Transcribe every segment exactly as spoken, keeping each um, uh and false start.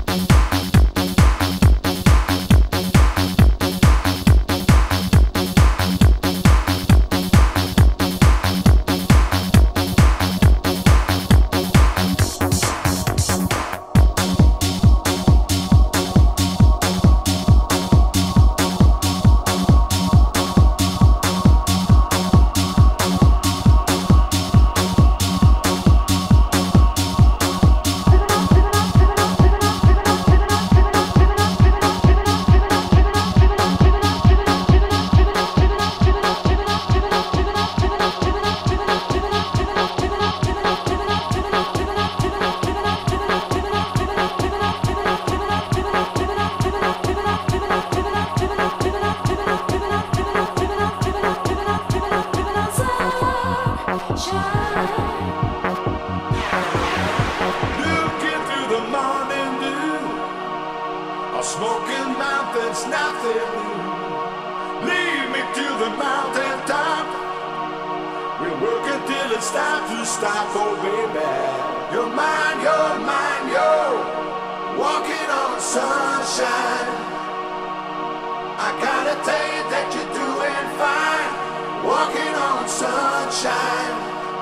Smoking mountains, nothing new. Lead me to the mountain top. We'll work until it's time to stop, oh baby. You're mine, you're mine, you're walking on sunshine. I gotta tell you that you're doing fine, walking on sunshine.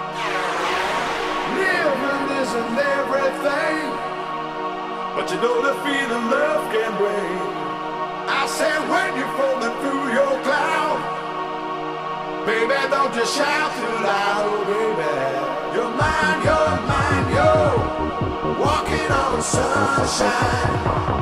Living isn't everything, but you know the feeling love can bring. I said when you're falling through your cloud, baby, don't just shout too loud, oh baby. You're mine, you're mine, you're walking on sunshine.